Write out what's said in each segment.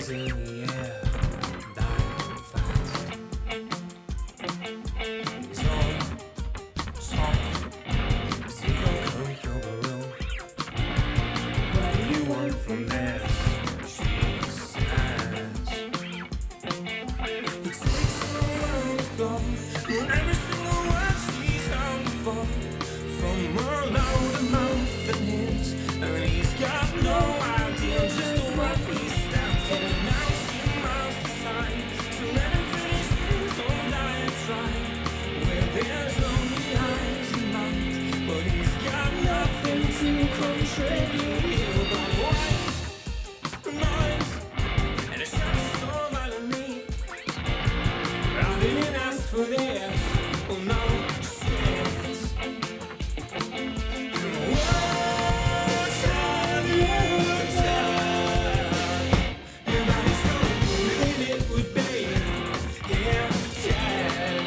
in the air, dying fast. He's all talk, as he gon' come through the room. What do you want from this? She's ass. He takes the world from every single word she's down for, from her loud mouth and his, and he's got no idea just what he's stamped in. Now she must decide to let him finish his own diatribe, where there's only eyes and minds, but he's got nothing to contribute. He'll go white noise, and it's just so violently. I didn't ask for this, oh no, shit. What have you done? Nobody's gonna believe it would be him dead.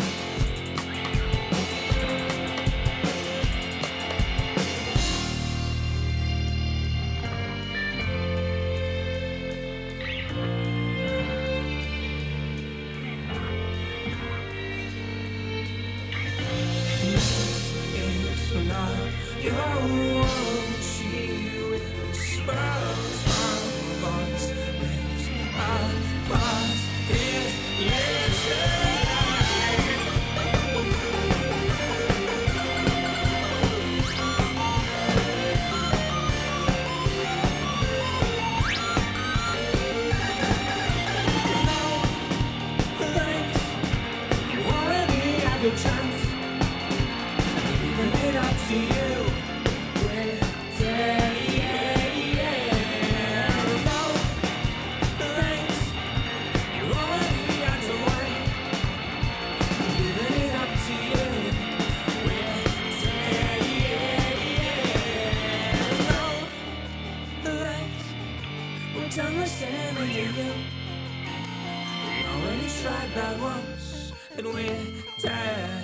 It's not your world, she whispers. My voice rings apart his lips. You already had your chance, leaving it up to you. With no thanks, you already had your way, leaving it up to you. With no thanks, we're done listening to you. We already tried that once, and we're dead.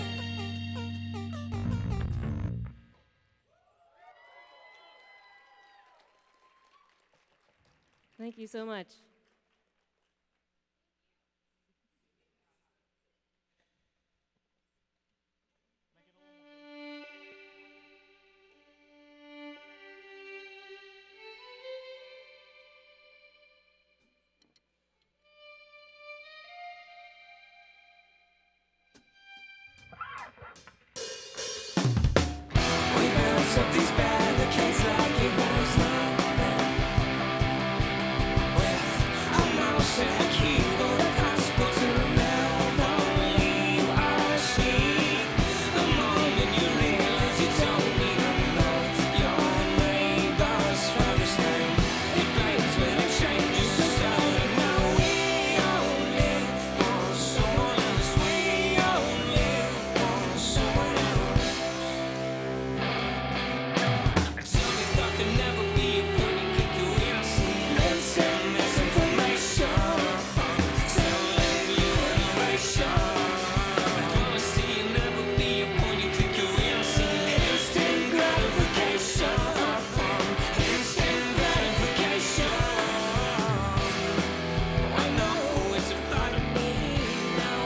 Thank you so much. We built up these barricades like it was nothing, with a mouse and a keyboard, a passport to never leave our seat. The moment you realize you don't even know your neighbor's first name, it breaks when it changes to starting. Now we all live for someone else. We all live for someone else. Tell me there can never be a point you think you will see. Let's send misinformation, selling you innovation. I don't wanna see you never be a point you think you will see. Instant gratification, instant gratification. I know it's a part of me now.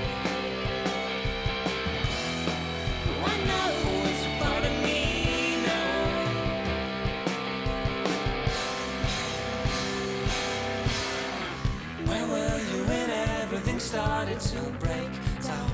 I know it's a part of me now. Where were you when everything started to break down?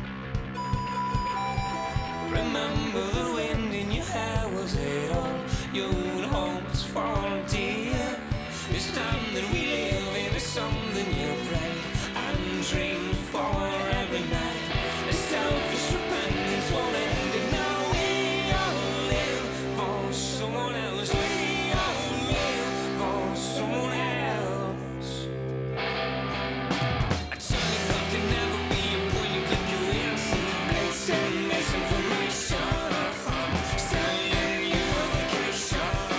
Remember the wind in your hair, was it all you'd hoped for, dear? It's time that we live into something you prayed and dreamed for every night. A selfish repentance won't end it now. We all live for someone else. We all live for someone else. I tell you there can never be a point you think you will see. It's misinformation, selling you a vacation.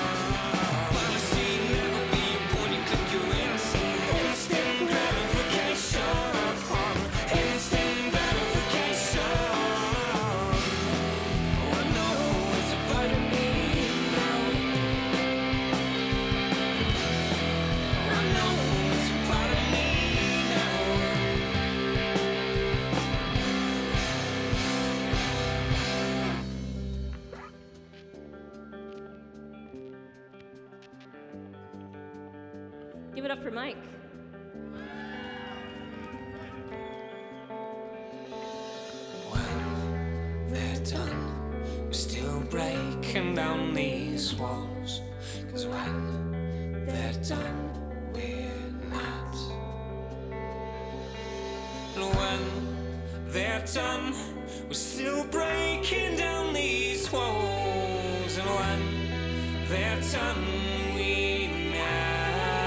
Give it up for Mike. When they're done, we're still breaking down these walls. 'Cause when they're done, we're not. And when they're done, we're still breaking down these walls. And when they're done, we're not.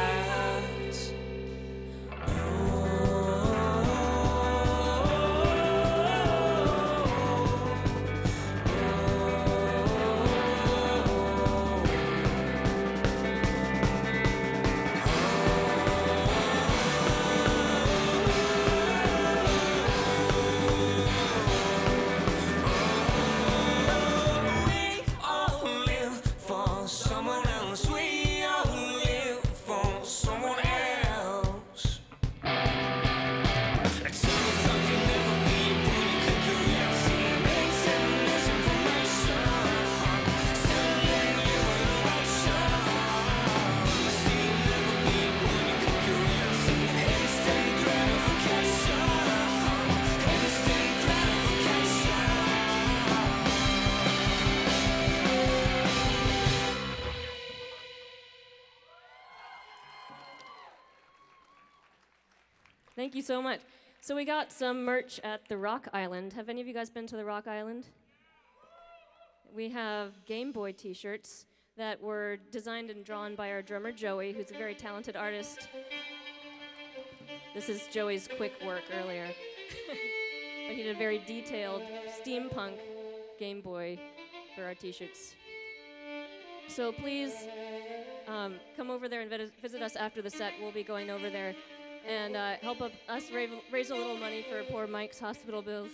Thank you so much. So we got some merch at the Rock Island. Have any of you guys been to the Rock Island? We have Game Boy t-shirts that were designed and drawn by our drummer Joey, who's a very talented artist. This is Joey's quick work earlier. But he did a very detailed steampunk Game Boy for our t-shirts. So please come over there and visit us after the set. We'll be going over there and help us raise a little money for poor Mike's hospital bills.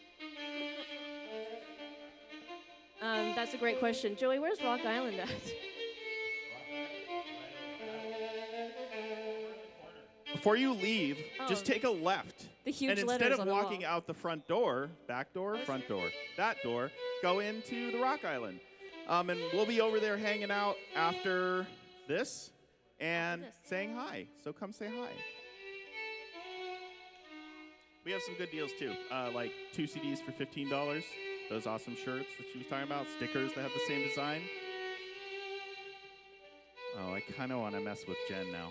That's a great question. Joey, where's Rock Island at? Before you leave, just take a left. The huge and letters instead of on the walking wall. out the front door, back door, front door, that door, go into the Rock Island. And we'll be over there hanging out after this and saying hi. So come say hi. We have some good deals too, like 2 CDs for $15. Those awesome shirts that she was talking about, stickers that have the same design. Oh, I kind of want to mess with Jen now.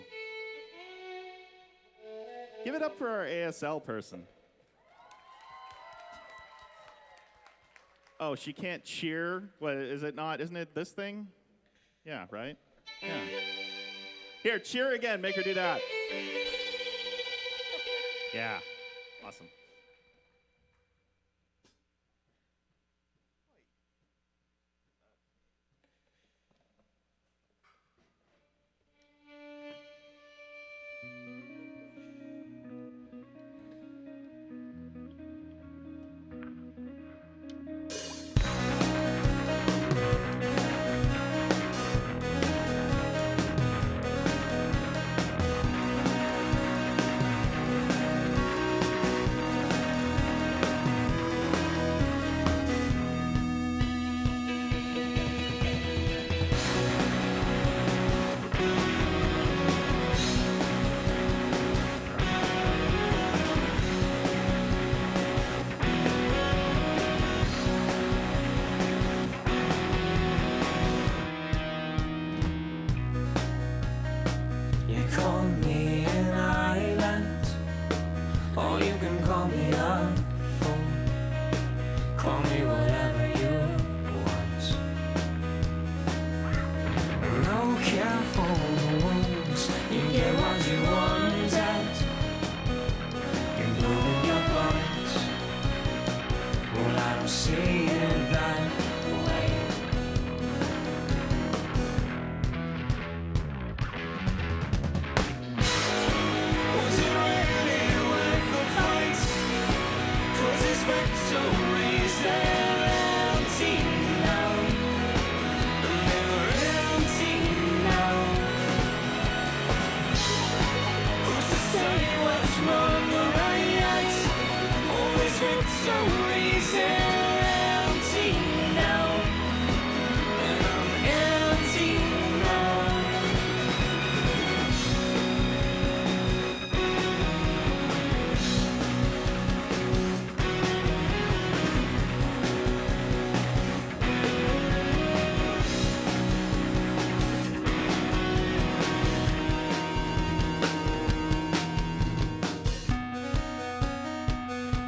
Give it up for our ASL person. Oh, she can't cheer? What, is it not? Isn't it this thing? Yeah, right? Yeah. Here, cheer again. Make her do that. Yeah. Awesome.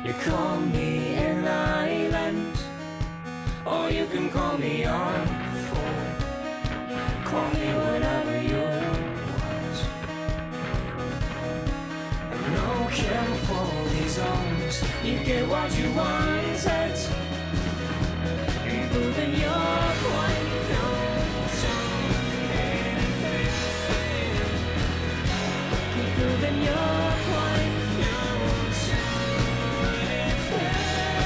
You call me an island, or you can call me on phone. Call me whatever you want. No California zones, you get what you wanted. You're proving your point. Don't do anything. Keep proving your point. Don't do anything.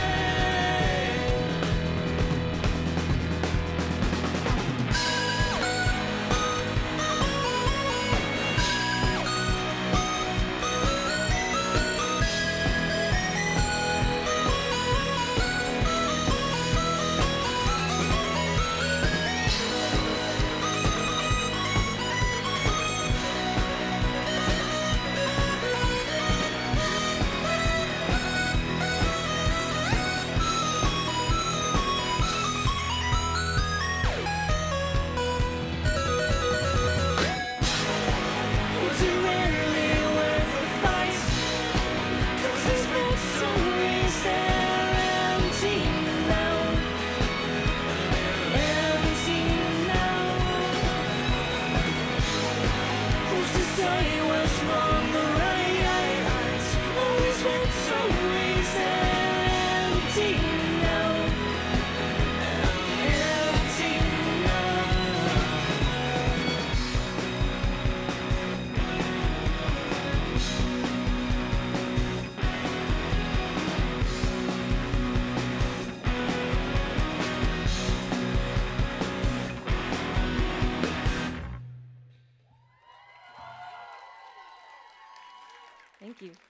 Thank you.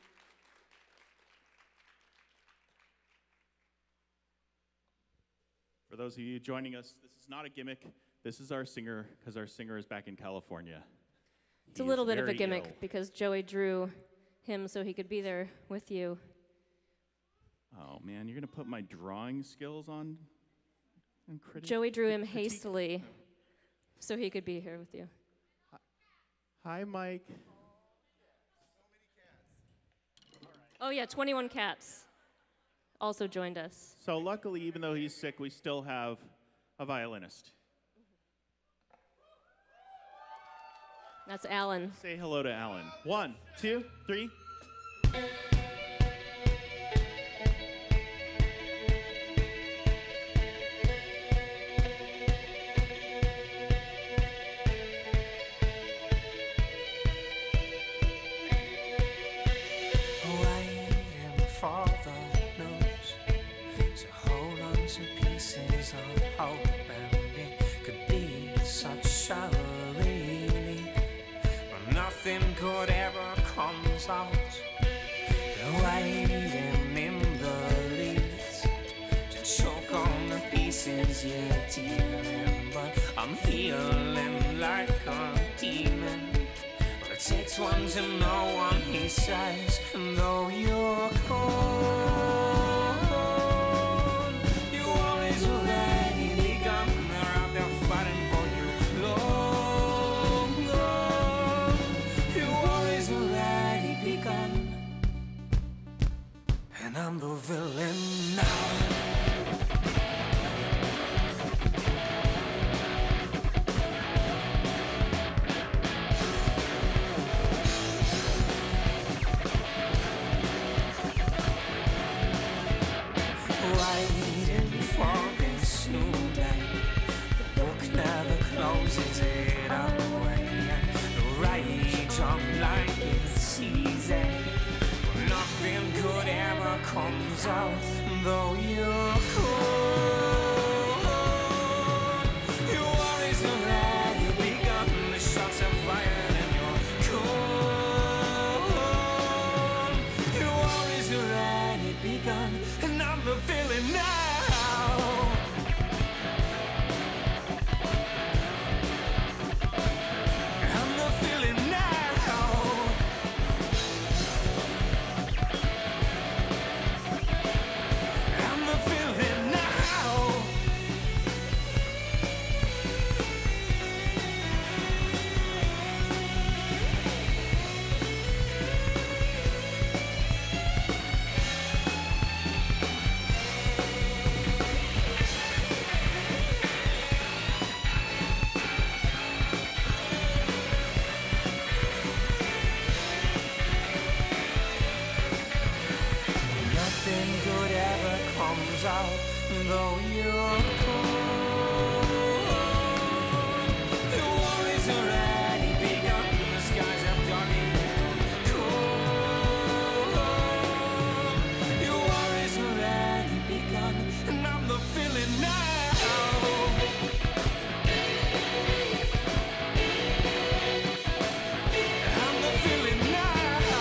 For those of you joining us, this is not a gimmick. This is our singer, because our singer is back in California. It's a little bit of a gimmick because Joey drew him so he could be there with you. Oh man, you're gonna put my drawing skills on Joey drew him hastily so he could be here with you. Hi, Mike. Oh yeah, 21 Cats also joined us. So luckily, even though he's sick, we still have a violinist. That's Alan. Say hello to Alan. 1, 2, 3. Nothing good ever comes out. Waiting in the leaves to choke on the pieces you're dealing. But I'm healing like a demon. But it takes one to know one, he says. And though you're cold, you always already begun. They're out there fighting for you, Lord. And I'm the villain now. Waiting for this new day. The book never closes it away. The rage on like it's easy. Nothing good ever comes out, though you're cold. Your worries already begun. The shots are fired and you're cold. Your worries already begun, and I'm the villain now. I'm the villain now. I'm the villain though you're cold. The war is already begun, the skies have darkened cold. Your war is already begun, and I'm the feeling now. I'm the feeling now.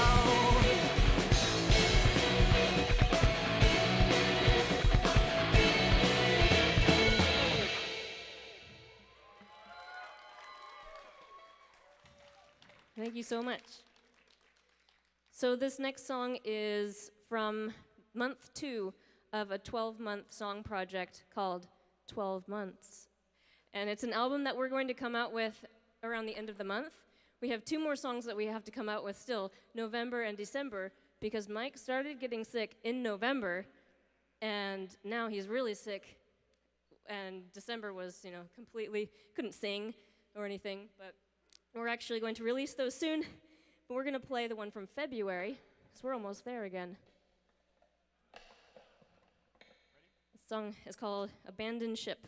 Thank you so much. So this next song is from month 2 of a 12-month song project called 12 Months. And it's an album that we're going to come out with around the end of the month. We have 2 more songs that we have to come out with still, November and December, because Mike started getting sick in November, and now he's really sick. And December was, completely, couldn't sing or anything, but we're actually going to release those soon, but we're going to play the one from February, because we're almost there again. The song is called Abandoned Ship.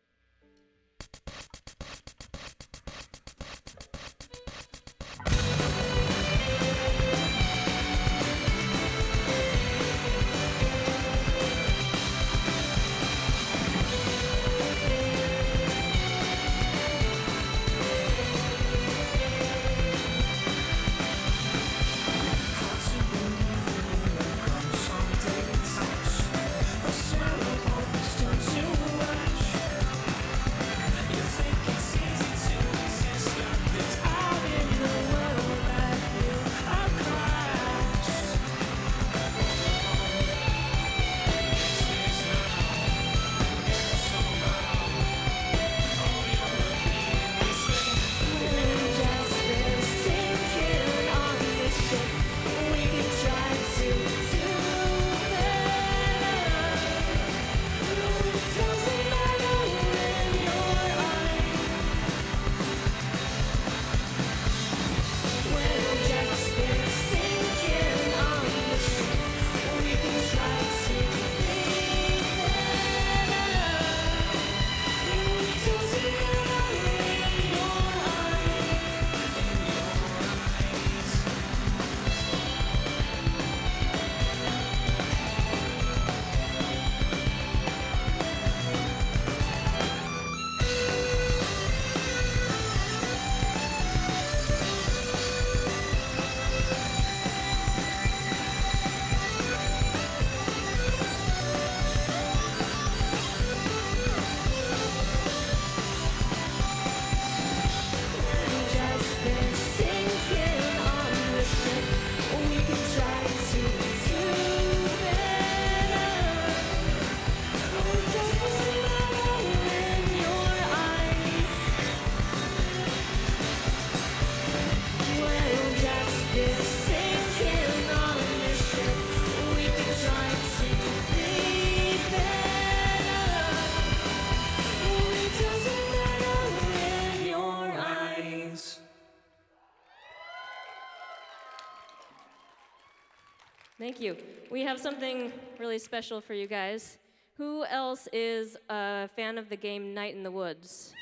Thank you. We have something really special for you guys. Who else is a fan of the game Night in the Woods?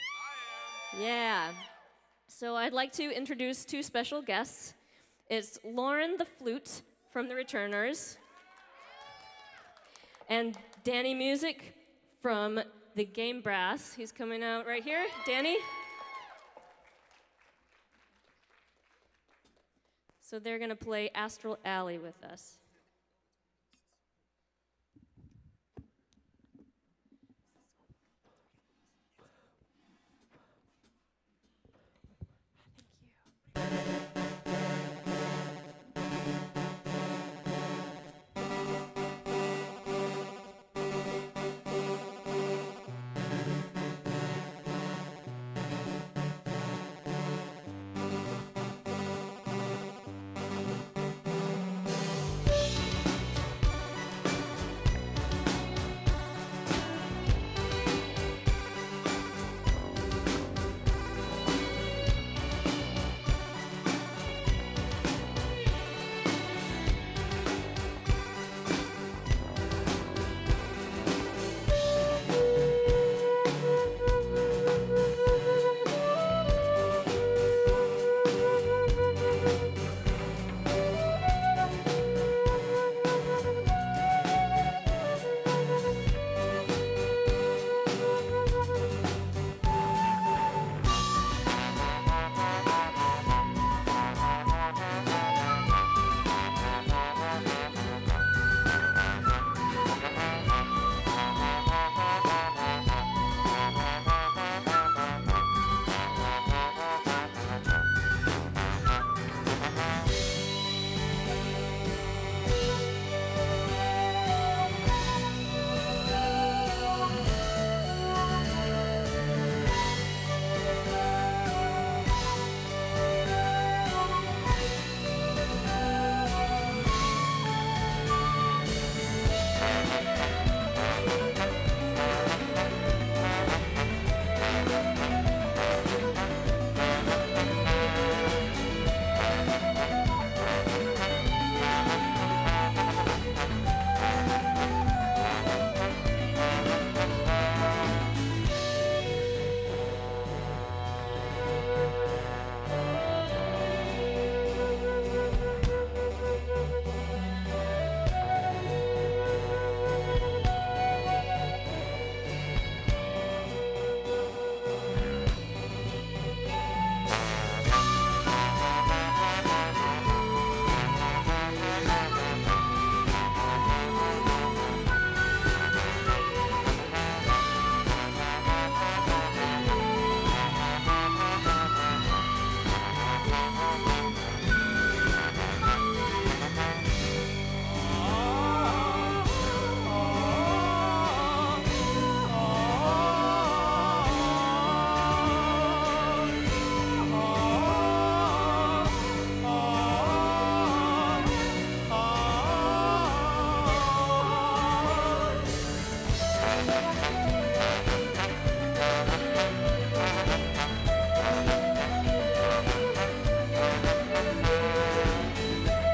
I am. Yeah. So I'd like to introduce 2 special guests. It's Lauren the Flute from the Returners and Danny Music from the Game Brass. He's coming out right here. Danny? So they're going to play Astral Alley with us.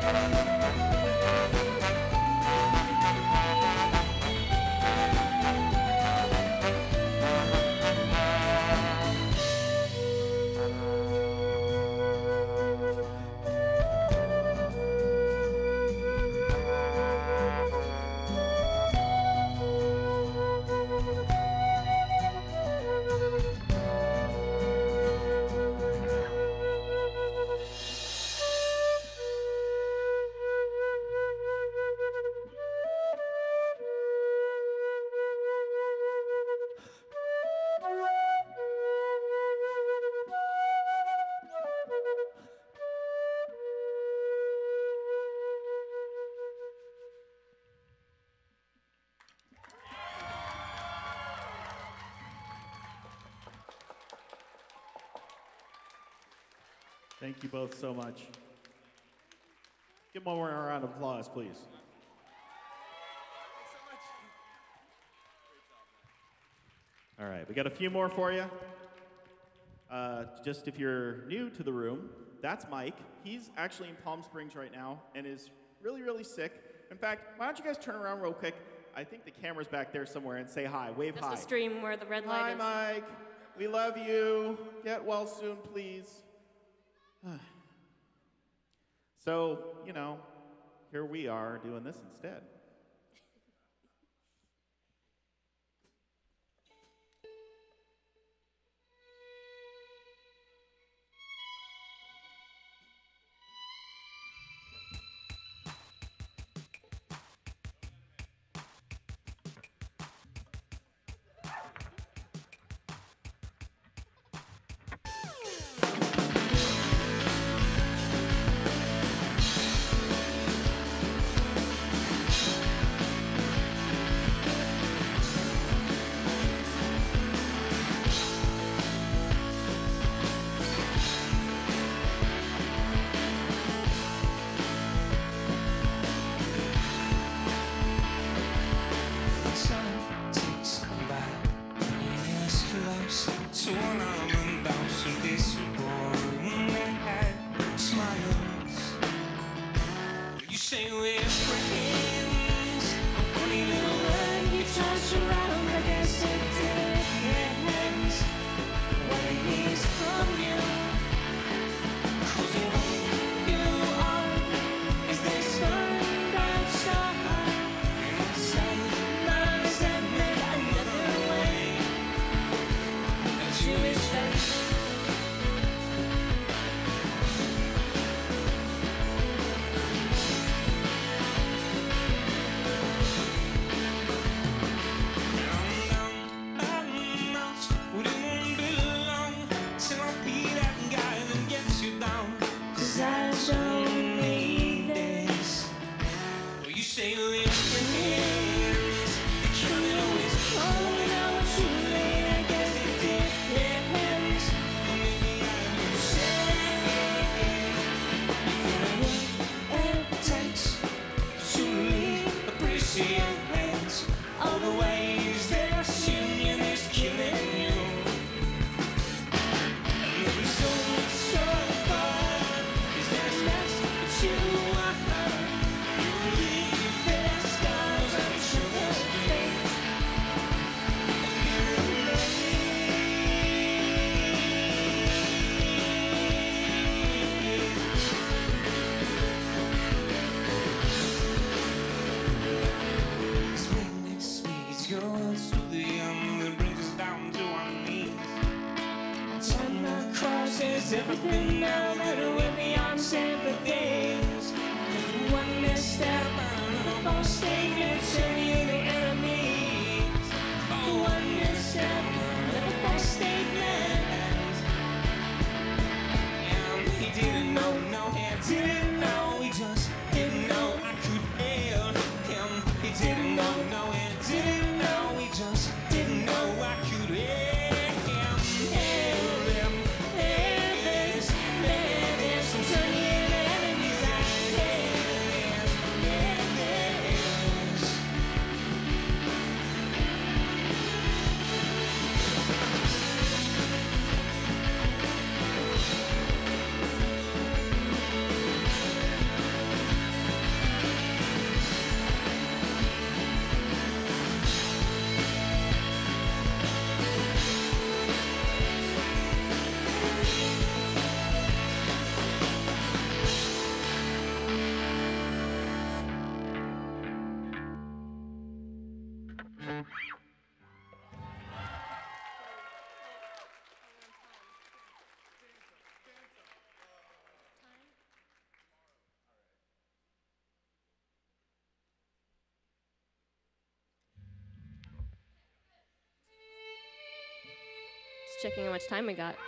Thank you both so much. Give one more round of applause, please. All right, we got a few more for you. Just if you're new to the room, that's Mike. He's actually in Palm Springs right now and is really, really sick. In fact, why don't you guys turn around real quick? I think the camera's back there somewhere, and say hi. Wave hi. Just the stream where the red light is. Hi, Mike. We love you. Get well soon, please. So, you know, here we are doing this instead. Everything now that we're beyond sympathies. 'Cause one misstep, another false statement, turn you to enemies. One misstep, another false statement. And he didn't know, no, he didn't know. He just didn't know I could hail him. He didn't know, no, he didn't know. He just didn't know I could hail him. Just checking how much time we got.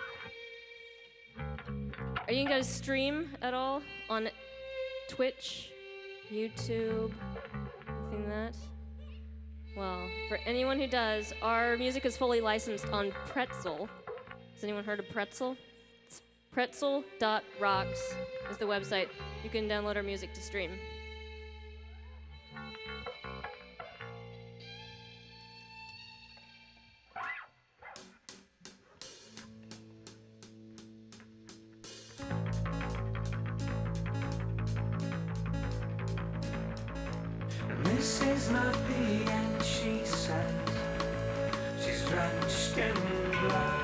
Are you guys stream at all on Twitch, YouTube, anything like that? Well, for anyone who does, our music is fully licensed on Pretzel. Has anyone heard of Pretzel? It's pretzel.rocks is the website. You can download our music to stream. This is not the end, she said. She's drenched in blood.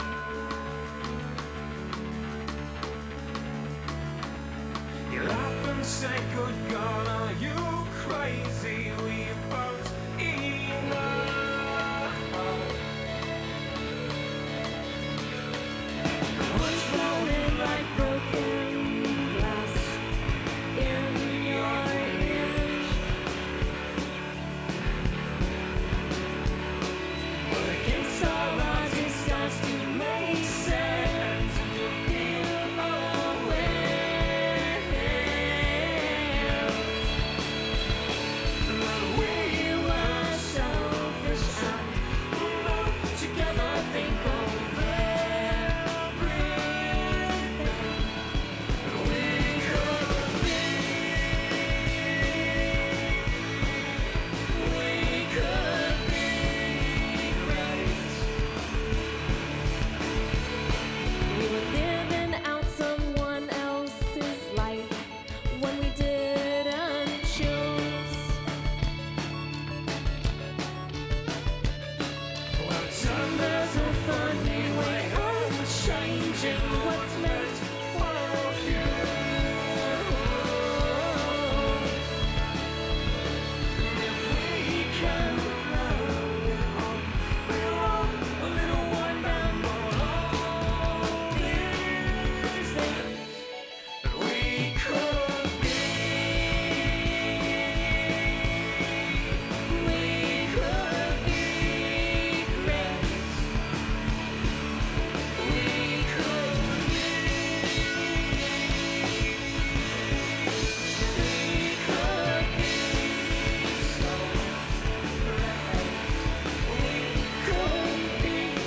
You laugh and say, good God, are you crazy? We both enough. What's rolling like broken glass in your ears? Against all odds, it starts to make sense. Feel aware that we were selfish and together think over everything we could be. We could be great. We were living out someone else's life when we didn't choose. Well, timbers are funny way of changing what's meant for you. If we can belong a little one man all these things that we could be. We could be great. We could be. We could be so great. We could be.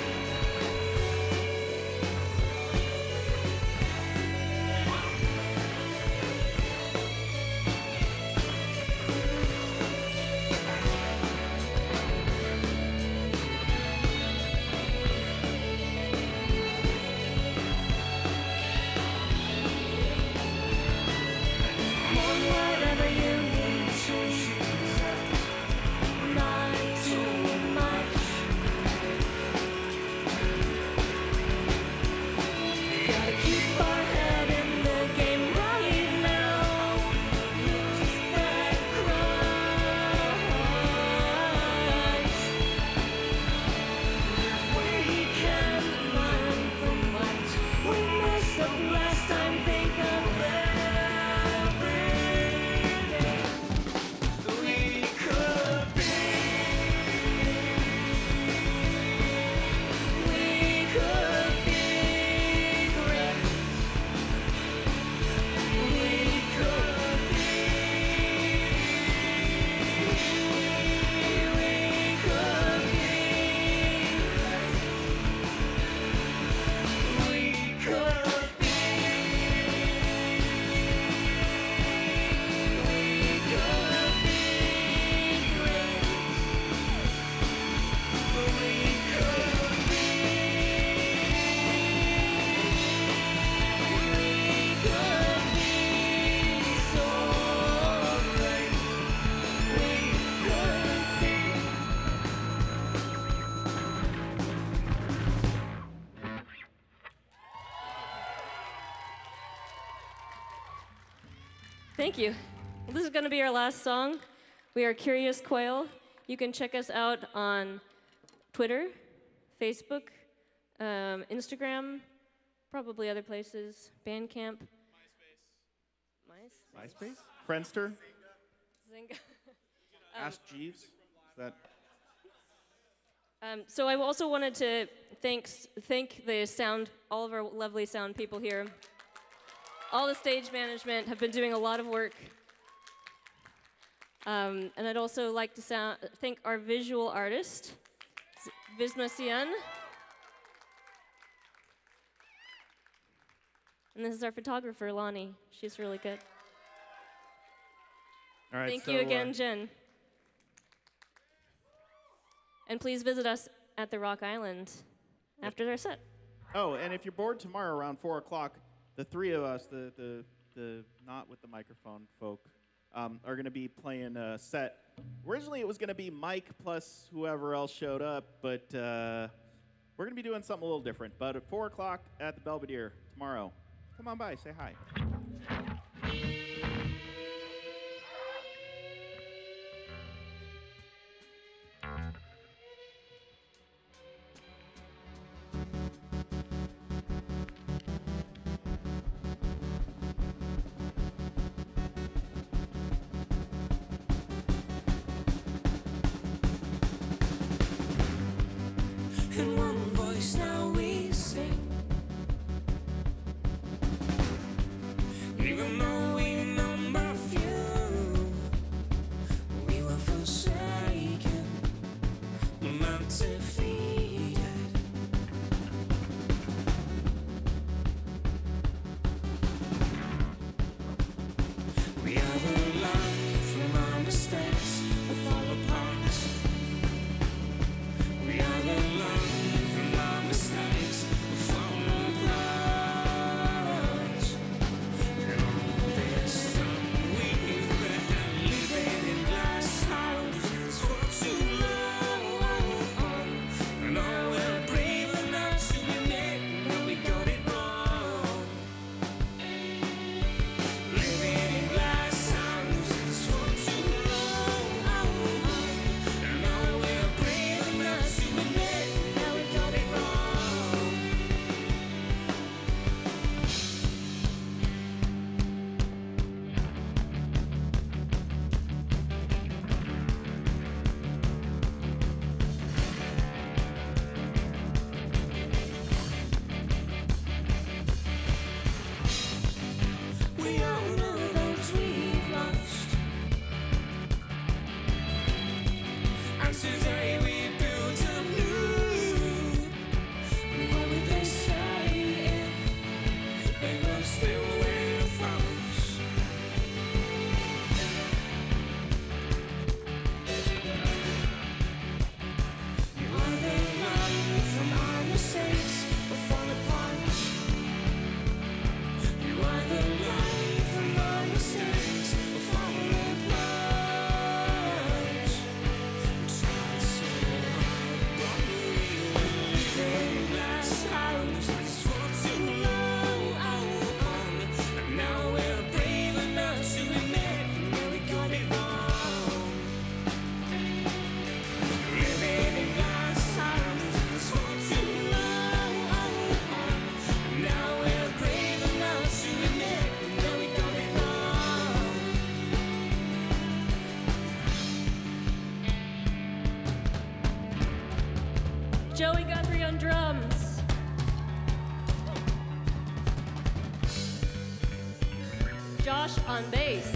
On whatever you need to, she says, not too much. Gotta keep our head in the game right now. Lose that grudge. If we can learn from what we messed up last time, think of everything we could be. We could be great. We could be. We could be great. We could be. We could be great. We could be. We could be so great. We could be. Thank you. Well, this is going to be our last song. We are Curious Quail. You can check us out on Twitter, Facebook, Instagram, probably other places, Bandcamp. MySpace? Friendster? Zynga. Ask Jeeves? Is that So I also wanted to thank the sound, all of our lovely sound people here. All the stage management have been doing a lot of work. And I'd also like to thank our visual artist, Visma Sian. And this is our photographer, Lonnie. She's really good. All right, Thank you again, Jen. And please visit us at the Rock Island after our set. Oh, and if you're bored tomorrow around 4 o'clock, the three of us, the not with the microphone folk, are going to be playing a set. Originally, it was going to be Mike plus whoever else showed up, but we're going to be doing something a little different. But at 4 o'clock at the Belvedere tomorrow, come on by, say hi. In one voice now we sing, even though we number few, we were forsaken, not defeated. We have learned from our mistakes, we fall apart. We have learned from our mistakes, we fall apart. And all this time we've been living in glass houses for too long. And now we're brave enough to admit that we got it wrong. Living in glass houses for too long. And now we're brave enough to admit that we got it wrong. We all know those we've lost, and today we build up new. What would they say if they were still with us? You either learn from our mistakes or fall apart. You either learn from our mistakes or fall apart. We tried so hard, but we lived in glass houses for too long. And now we're brave enough to admit that we got it wrong. Living in glass houses for too long. And now we're brave enough to admit that we got it wrong. Joey Guthrie on drums. Josh on bass.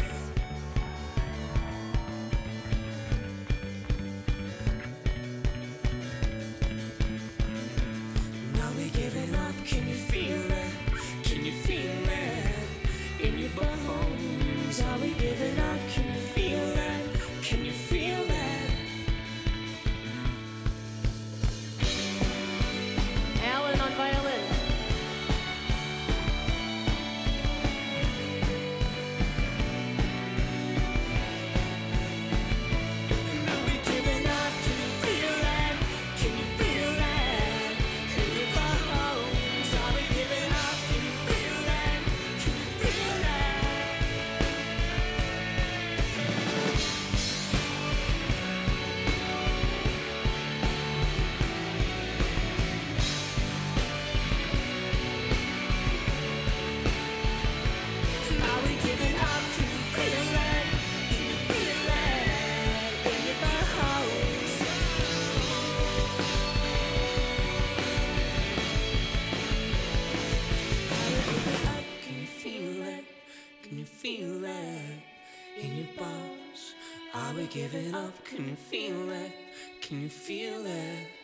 Now we giving up, can you feel it? Can you feel it? In your bones, are we giving up? Can you feel it? Can you feel it? Alan on violin. Now we giving up, can you feel it? Can you feel it? In your bones, are we giving up? Can you feel it? Can you feel it? Are we giving up? Can you feel it? Can you feel it?